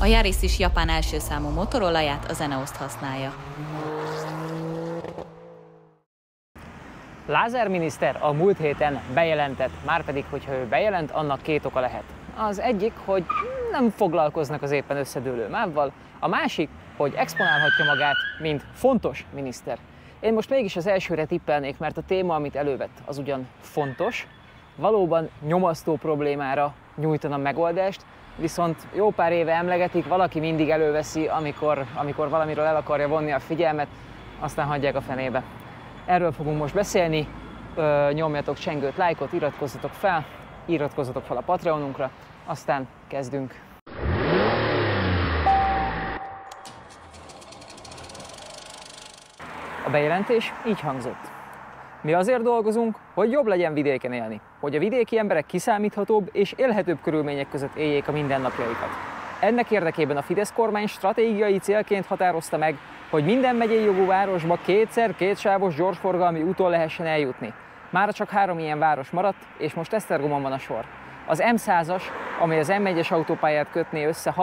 A Yaris is Japán első számú Motorolaját, a Zeneoszt használja. Lázár miniszter a múlt héten bejelentett, márpedig, hogyha ő bejelent, annak két oka lehet. Az egyik, hogy nem foglalkoznak az éppen összedőlő mávval, a másik, hogy exponálhatja magát, mint fontos miniszter. Én most mégis az elsőre tippelnék, mert a téma, amit elővett, az ugyan fontos, valóban nyomasztó problémára nyújtana megoldást, viszont jó pár éve emlegetik, valaki mindig előveszi, amikor valamiről el akarja vonni a figyelmet, aztán hagyják a fenébe. Erről fogunk most beszélni, nyomjatok csengőt, lájkot, iratkozzatok fel a Patreonunkra, aztán kezdünk. A bejelentés így hangzott. Mi azért dolgozunk, hogy jobb legyen vidéken élni, hogy a vidéki emberek kiszámíthatóbb és élhetőbb körülmények között éljék a mindennapjaikat. Ennek érdekében a Fidesz kormány stratégiai célként határozta meg, hogy minden megyei jogú városba kétszer kétsávos gyorsforgalmi úton lehessen eljutni. Mára csak 3 ilyen város maradt, és most Esztergomon van a sor. Az M100-as, amely az M1-es autópályát kötné össze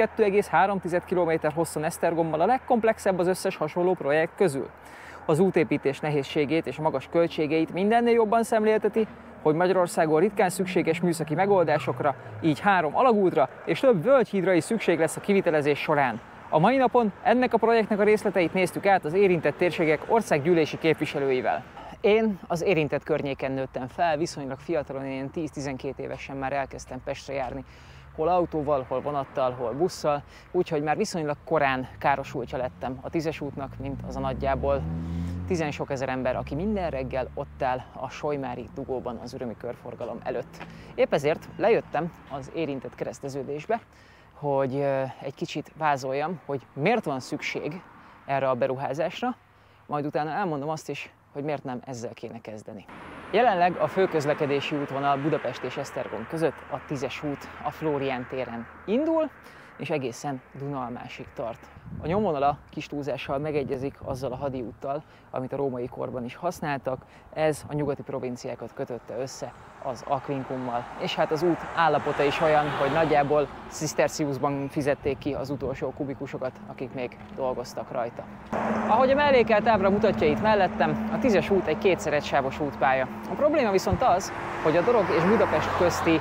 32,3 km hosszon Esztergommal, a legkomplexebb az összes hasonló projekt közül. Az útépítés nehézségét és a magas költségeit mindennél jobban szemlélteti, hogy Magyarországon ritkán szükséges műszaki megoldásokra, így 3 alagútra és több völgyhídra is szükség lesz a kivitelezés során. A mai napon ennek a projektnek a részleteit néztük át az érintett térségek országgyűlési képviselőivel. Én az érintett környéken nőttem fel, viszonylag fiatalon, én 10-12 évesen már elkezdtem Pestre járni, hol autóval, hol vonattal, hol busszal, úgyhogy már viszonylag korán károsultja lettem a 10-es útnak, mint az a nagyjából 10 sok ezer ember, aki minden reggel ott áll a solymári dugóban az ürömi körforgalom előtt. Épp ezért lejöttem az érintett kereszteződésbe, hogy egy kicsit vázoljam, hogy miért van szükség erre a beruházásra, majd utána elmondom azt is, hogy miért nem ezzel kéne kezdeni. Jelenleg a főközlekedési útvonal Budapest és Esztergom között a 10-es út a Flórián téren indul, és egészen Dunalmásig tart. A nyomvonala kis túlzással megegyezik azzal a hadi úttal, amit a római korban is használtak, ez a nyugati provinciákat kötötte össze az Aquincummal. És hát az út állapota is olyan, hogy nagyjából Ciszterciusban fizették ki az utolsó kubikusokat, akik még dolgoztak rajta. Ahogy a mellékelt ábra mutatja itt mellettem, a 10-es út egy kétszer egysávos útpálya. A probléma viszont az, hogy a Dorog és Budapest közti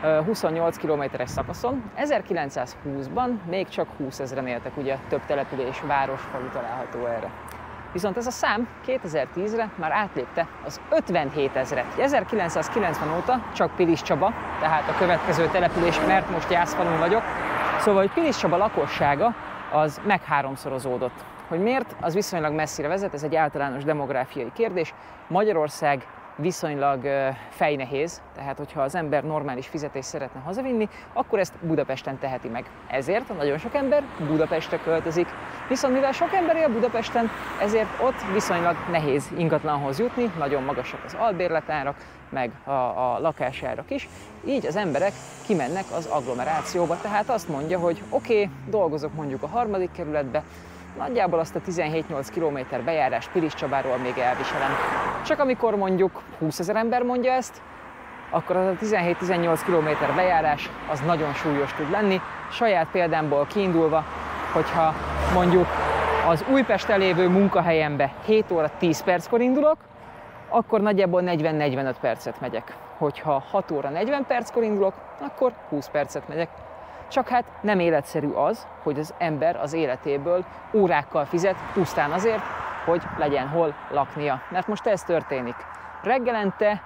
28 km-es szakaszon 1920-ban még csak 20 000-en éltek, ugye több település, város, falu található erre. Viszont ez a szám 2010-re már átlépte az 57 000-et. 1990 óta csak Pilis Csaba, tehát a következő település, mert most Jászfalun vagyok, szóval, hogy Pilis Csaba lakossága az meg 3-szorozódott. Hogy miért, az viszonylag messzire vezet, ez egy általános demográfiai kérdés. Magyarország viszonylag fejnehéz, tehát hogyha az ember normális fizetést szeretne hazavinni, akkor ezt Budapesten teheti meg. Ezért nagyon sok ember Budapestre költözik, viszont mivel sok ember él Budapesten, ezért ott viszonylag nehéz ingatlanhoz jutni, nagyon magasak az albérletárak, meg a lakásárak is, így az emberek kimennek az agglomerációba, tehát azt mondja, hogy oké, dolgozok mondjuk a 3. kerületbe, nagyjából azt a 17-8 km bejárást Pilis Csabáról még elviselem. Csak amikor mondjuk 20 000 ember mondja ezt, akkor az a 17-18 km bejárás az nagyon súlyos tud lenni. Saját példámból kiindulva, hogyha mondjuk az Újpesten lévő munkahelyembe 7 óra 10 perckor indulok, akkor nagyjából 40-45 percet megyek. Hogyha 6 óra 40 perckor indulok, akkor 20 percet megyek. Csak hát nem életszerű az, hogy az ember az életéből órákkal fizet pusztán azért, hogy legyen hol laknia. Mert most ez történik. Reggelente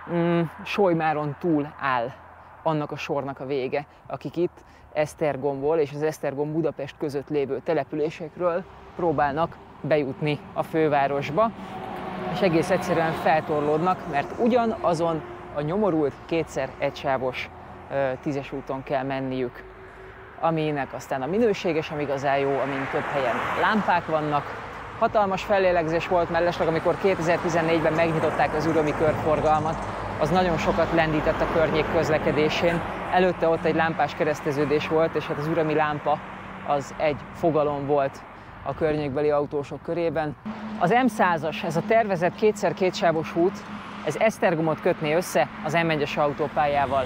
Solymáron túl áll annak a sornak a vége, akik itt Esztergomból és az Esztergom-Budapest között lévő településekről próbálnak bejutni a fővárosba, és egész egyszerűen feltorlódnak, mert ugyanazon a nyomorult kétszer egysávos 10-es úton kell menniük, aminek aztán a minősége sem igazán jó, amin több helyen lámpák vannak. Hatalmas fellélegzés volt mellesleg, amikor 2014-ben megnyitották az ürömi körforgalmat, az nagyon sokat lendített a környék közlekedésén. Előtte ott egy lámpás kereszteződés volt, és hát az ürömi lámpa az egy fogalom volt a környékbeli autósok körében. Az M100-as, ez a tervezett kétszer kétsávos út, ez Esztergomot kötné össze az M1-es autópályával.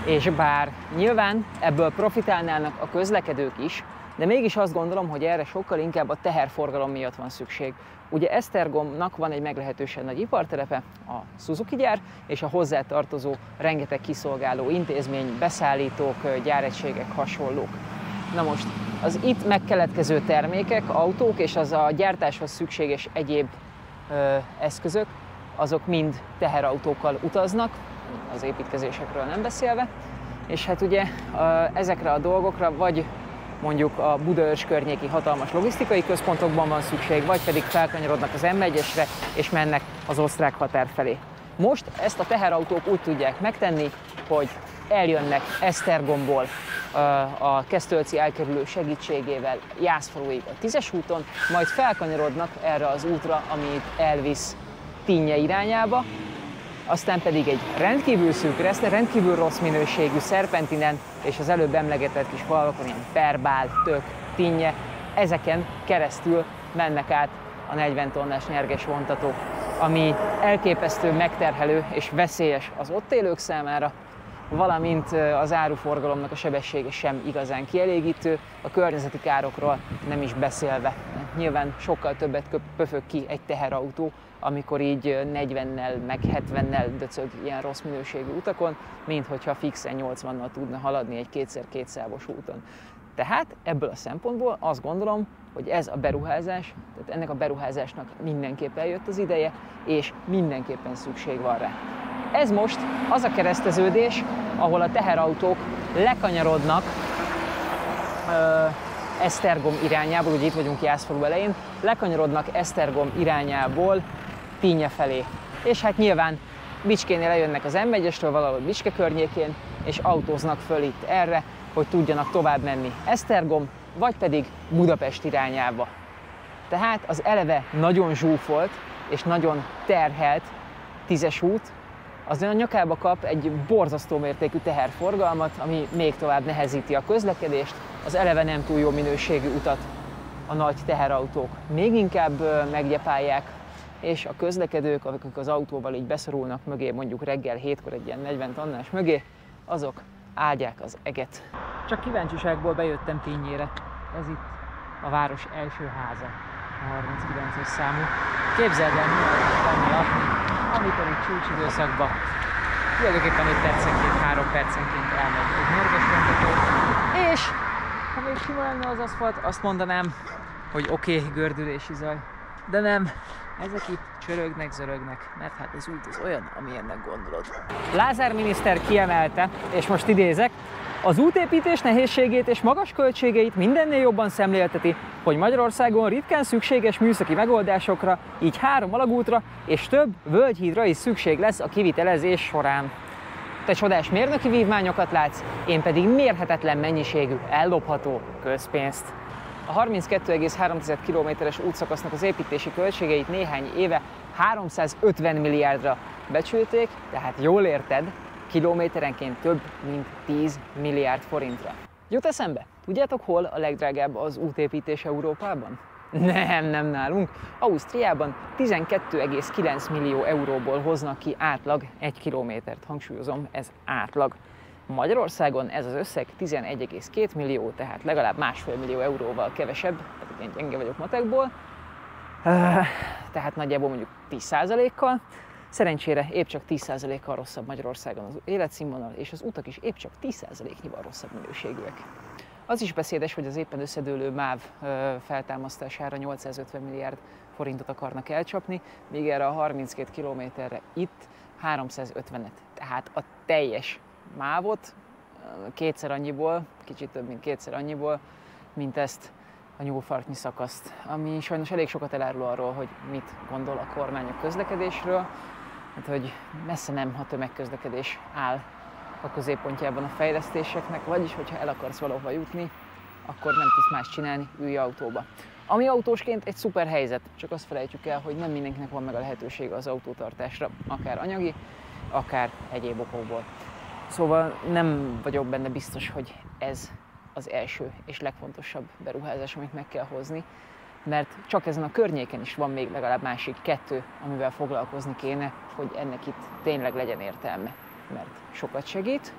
És bár nyilván ebből profitálnának a közlekedők is, de mégis azt gondolom, hogy erre sokkal inkább a teherforgalom miatt van szükség. Ugye Esztergomnak van egy meglehetősen nagy iparterepe, a Suzuki gyár, és a hozzá tartozó rengeteg kiszolgáló intézmény, beszállítók, gyáregységek, hasonlók. Na most az itt megkeletkező termékek, autók és az a gyártáshoz szükséges egyéb eszközök, azok mind teherautókkal utaznak, az építkezésekről nem beszélve, és hát ugye ezekre a dolgokra vagy mondjuk a Budaörs környéki hatalmas logisztikai központokban van szükség, vagy pedig felkanyarodnak az M1-esre és mennek az osztrák határ felé. Most ezt a teherautók úgy tudják megtenni, hogy eljönnek Esztergomból a Kesztölci elkerülő segítségével Jászfaluig a 10-es úton, majd felkanyarodnak erre az útra, amit elvisz Tinnye irányába, aztán pedig egy rendkívül szűk reszne, rendkívül rossz minőségű szerpentinen és az előbb emlegetett kis falvakon, ilyen Perbál, Tök, Tinnye, ezeken keresztül mennek át a 40 tonnás nyerges vontatók, ami elképesztő megterhelő és veszélyes az ott élők számára, valamint az áruforgalomnak a sebessége sem igazán kielégítő, a környezeti károkról nem is beszélve. Nyilván sokkal többet pöfög ki egy teherautó, amikor így 40-nel, meg 70-nel döcög ilyen rossz minőségű utakon, mint hogyha fixen 80-nal tudna haladni egy 2x2 sávos úton. Tehát ebből a szempontból azt gondolom, hogy ez a beruházás, tehát ennek a beruházásnak mindenképp eljött az ideje, és mindenképpen szükség van rá. Ez most az a kereszteződés, ahol a teherautók lekanyarodnak Esztergom irányából, ugye itt vagyunk Jászfalu elején, lekanyarodnak Esztergom irányából Tinnye felé. És hát nyilván Bicskénél lejönnek az M1-esről, valahol Bicske környékén, és autóznak föl itt erre, hogy tudjanak tovább menni Esztergom, vagy pedig Budapest irányába. Tehát az eleve nagyon zsúfolt és nagyon terhelt 10-es út, az a nyakába kap egy borzasztó mértékű teherforgalmat, ami még tovább nehezíti a közlekedést, az eleve nem túl jó minőségű utat a nagy teherautók még inkább meggyepálják, és a közlekedők, akik az autóval így beszorulnak mögé, mondjuk reggel 7-kor egy ilyen 40 tonnás mögé, azok áldják az eget. Csak kíváncsiságból bejöttem Tinnyére. Ez itt a város első háza, a 39-es számú. Képzeld el, mi lenni lakni, amikor itt csúcsidőszakban tulajdonképpen 5 percenként, 3 percenként elmegy egy nyerges vontató, és ha még sima lenne az aszfalt, azt mondanám, hogy oké, gördülési zaj, de nem. Ezek itt csörögnek, zörögnek, mert hát az út az olyan, amilyennek gondolod. Lázár miniszter kiemelte, és most idézek, az útépítés nehézségét és magas költségeit mindennél jobban szemlélteti, hogy Magyarországon ritkán szükséges műszaki megoldásokra, így 3 alagútra és több völgyhídra is szükség lesz a kivitelezés során. Te csodás mérnöki vívmányokat látsz, én pedig mérhetetlen mennyiségű ellopható közpénzt. A 32,3 kilométeres útszakasznak az építési költségeit néhány éve 350 milliárdra becsülték, tehát jól érted, kilométerenként több mint 10 milliárd forintra. Jut eszembe? Tudjátok, hol a legdrágább az útépítés Európában? Nem nálunk. Ausztriában 12,9 millió euróból hoznak ki átlag 1 kilométert. Hangsúlyozom, ez átlag. Magyarországon ez az összeg 11,2 millió, tehát legalább 1,5 millió euróval kevesebb, tehát én gyenge vagyok matekból, tehát nagyjából mondjuk 10%-kal. Szerencsére épp csak 10%-kal rosszabb Magyarországon az életszínvonal, és az utak is épp csak 10%-nyival rosszabb minőségűek. Az is beszédes, hogy az éppen összedőlő MÁV feltámasztására 850 milliárd forintot akarnak elcsapni, míg erre a 32 kilométerre itt 350-et. Tehát a teljes MÁV-ot kétszer annyiból, kicsit több mint kétszer annyiból, mint ezt a nyúlfartnyi szakaszt, ami sajnos elég sokat elárul arról, hogy mit gondol a kormány a közlekedésről, hát hogy messze nem a tömegközlekedés áll a középpontjában a fejlesztéseknek, vagyis hogyha el akarsz valahova jutni, akkor nem tudsz más csinálni, ülj autóba. Ami autósként egy szuper helyzet, csak azt felejtjük el, hogy nem mindenkinek van meg a lehetősége az autótartásra, akár anyagi, akár egyéb okokból. Szóval nem vagyok benne biztos, hogy ez az első és legfontosabb beruházás, amit meg kell hozni, mert csak ezen a környéken is van még legalább másik 2, amivel foglalkozni kéne, hogy ennek itt tényleg legyen értelme. Mert sokat segít,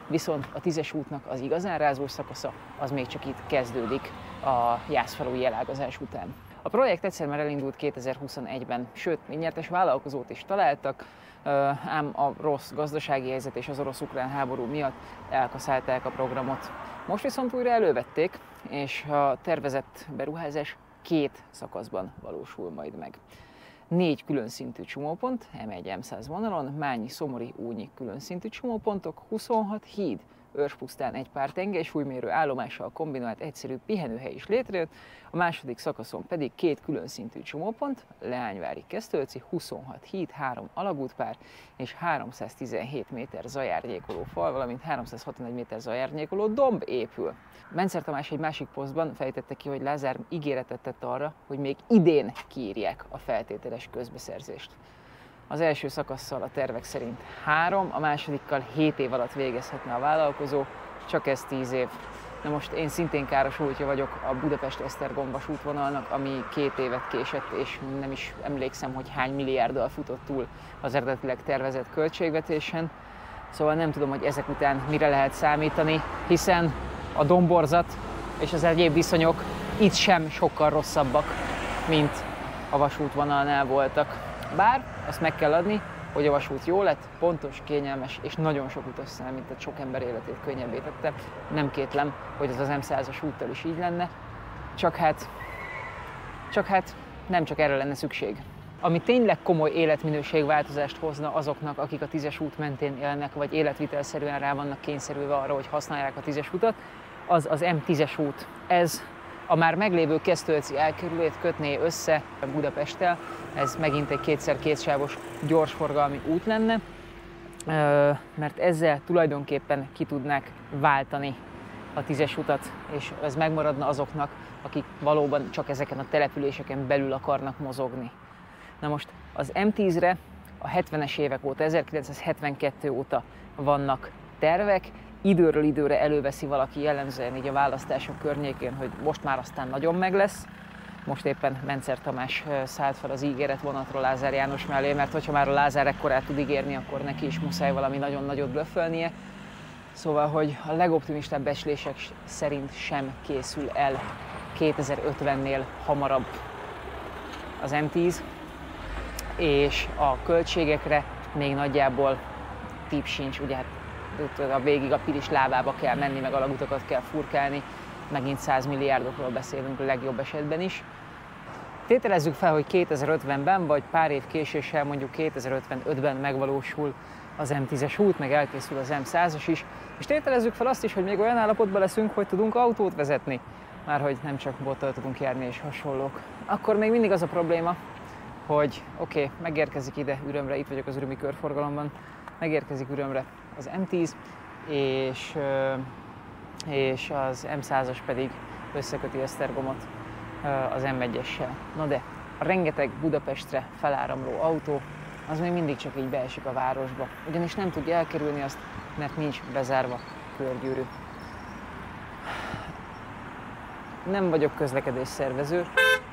viszont a 10-es útnak az igazán rázós szakasza az még csak itt kezdődik a jászfalui elágazás után. A projekt egyszer már elindult 2021-ben, sőt, még nyertes vállalkozót is találtak, ám a rossz gazdasági helyzet és az orosz-ukrán háború miatt elkaszálták a programot. Most viszont újra elővették, és a tervezett beruházás 2 szakaszban valósul majd meg. 4 külön szintű csomópont, M1-M100 vonalon, Mányi, Szomori, Újnyik külön szintű csomópontok, 26 híd, Őrspusztán egy pár tengelysúlymérő állomással kombinált egyszerű pihenőhely is létrejött, a második szakaszon pedig 2 külön szintű csomópont, Leányvári, Kesztölci, 26 híd, 3 alagútpár és 317 méter zajárnyékoló fal, valamint 361 méter zajárnyékoló domb épül. Mencer Tamás egy másik posztban fejtette ki, hogy Lázár ígéretet tett arra, hogy még idén kiírják a feltételes közbeszerzést. Az első szakasszal a tervek szerint 3, a másodikkal 7 év alatt végezhetne a vállalkozó, csak ez 10 év. Na most én szintén károsultja vagyok a Budapest-Esztergom vasútvonalnak, ami 2 évet késett, és nem is emlékszem, hogy hány milliárddal futott túl az eredetileg tervezett költségvetésen. Szóval nem tudom, hogy ezek után mire lehet számítani, hiszen a domborzat és az egyéb viszonyok itt sem sokkal rosszabbak, mint a vasútvonalnál voltak. Bár azt meg kell adni, hogy a vasút jó lett, pontos, kényelmes és nagyon sok utas számít, tehát sok ember életét könnyebbé tette. Nem kétlem, hogy az M100-as úttal is így lenne, csak hát nem csak erre lenne szükség. Ami tényleg komoly életminőségváltozást hozna azoknak, akik a 10-es út mentén élnek, vagy életvitelszerűen rá vannak kényszerülve arra, hogy használják a 10-es utat, az az M10-es út. Ez a már meglévő Kesztölci elkerülőt kötné össze Budapesttel, ez megint egy 2x2 sávos gyorsforgalmi út lenne, mert ezzel tulajdonképpen ki tudnák váltani a 10-es utat, és ez megmaradna azoknak, akik valóban csak ezeken a településeken belül akarnak mozogni. Na most az M10-re a 70-es évek óta, 1972 óta vannak tervek, időről időre előveszi valaki jellemzően így a választások környékén, hogy most már aztán nagyon meg lesz. Most éppen Mencer Tamás szállt fel az ígéret vonatra Lázár János mellé, mert hogyha már a Lázár ekkorát tud ígérni, akkor neki is muszáj valami nagyon nagyot blöffölnie. Szóval, hogy a legoptimistább becslések szerint sem készül el 2050-nél hamarabb az M10, és a költségekre még nagyjából tipp sincs, ugye hát a végig a Pilis lábába kell menni, meg alagutakat kell furkálni, megint 100 milliárdokról beszélünk a legjobb esetben is. Tételezzük fel, hogy 2050-ben vagy pár év késéssel, mondjuk 2055-ben megvalósul az M10-es út, meg elkészül az M100-as is, és tételezzük fel azt is, hogy még olyan állapotban leszünk, hogy tudunk autót vezetni, márhogy nem csak bottal tudunk járni és hasonlók. Akkor még mindig az a probléma, hogy oké, megérkezik ide Ürömre, itt vagyok az ürömi körforgalomban, megérkezik Ürömre az M10, és az M100-as pedig összeköti Esztergomot az M1-essel. Na de a rengeteg Budapestre feláramló autó az még mindig csak így beesik a városba, ugyanis nem tudja elkerülni azt, mert nincs bezárva körgyűrű. Nem vagyok közlekedésszervező,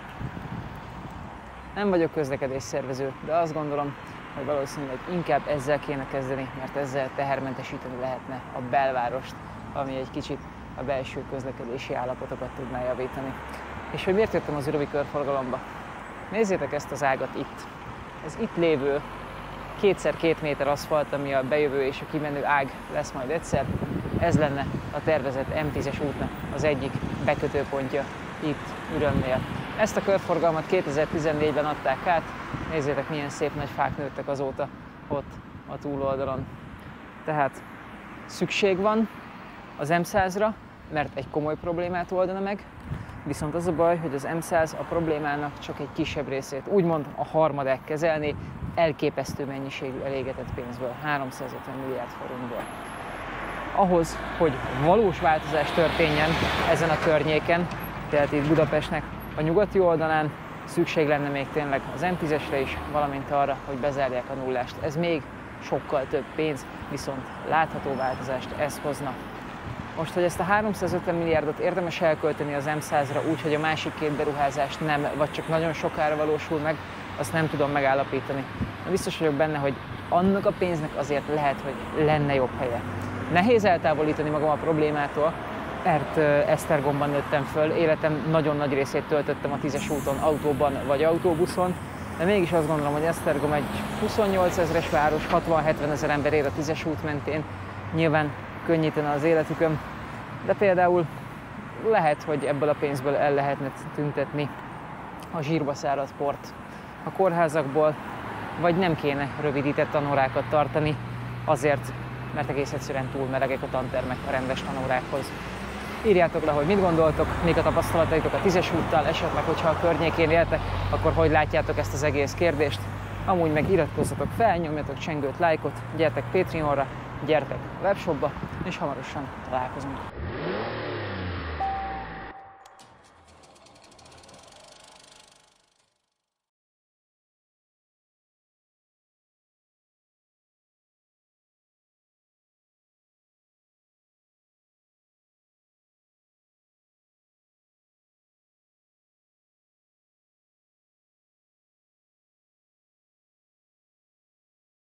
de azt gondolom, hogy valószínűleg inkább ezzel kéne kezdeni, mert ezzel tehermentesíteni lehetne a belvárost, ami egy kicsit a belső közlekedési állapotokat tudná javítani. És hogy miért jöttem az ürömi körforgalomba? Nézzétek ezt az ágat itt. Ez itt lévő 2x2 méter aszfalt, ami a bejövő és a kimenő ág lesz majd egyszer. Ez lenne a tervezett M10-es útnak az egyik bekötőpontja itt Ürömnél. Ezt a körforgalmat 2014-ben adták át. Nézzétek, milyen szép nagy fák nőttek azóta ott a túloldalon. Tehát szükség van az M100-ra, mert egy komoly problémát oldana meg, viszont az a baj, hogy az M100 a problémának csak egy kisebb részét, úgymond a harmadát kezelni, elképesztő mennyiségű elégetett pénzből, 350 milliárd forintból. Ahhoz, hogy valós változás történjen ezen a környéken, tehát itt Budapestnek a nyugati oldalán, szükség lenne még tényleg az M10-esre is, valamint arra, hogy bezárják a nullást. Ez még sokkal több pénz, viszont látható változást ez hozna. Most, hogy ezt a 350 milliárdot érdemes elkölteni az M100-ra úgy, hogy a másik 2 beruházást nem, vagy csak nagyon sokára valósul meg, azt nem tudom megállapítani. De biztos vagyok benne, hogy annak a pénznek azért lehet, hogy lenne jobb helye. Nehéz eltávolítani magam a problémától, mert Esztergomban nőttem föl, életem nagyon nagy részét töltöttem a 10-es úton, autóban vagy autóbuszon, de mégis azt gondolom, hogy Esztergom egy 28 000-es város, 60-70 ezer ember él a 10-es út mentén, nyilván könnyítene az életükön, de például lehet, hogy ebből a pénzből el lehetne tüntetni a zsírba száradt port a kórházakból, vagy nem kéne rövidített tanórákat tartani azért, mert egész egyszerűen túl melegek a tantermek a rendes tanórákhoz. Írjátok le, hogy mit gondoltok, mik a tapasztalataitok a 10-es úttal, esetleg, hogyha a környékén éltek, akkor hogy látjátok ezt az egész kérdést. Amúgy meg iratkozzatok fel, nyomjatok csengőt, lájkot, gyertek Patreonra, gyertek a webshopba, és hamarosan találkozunk.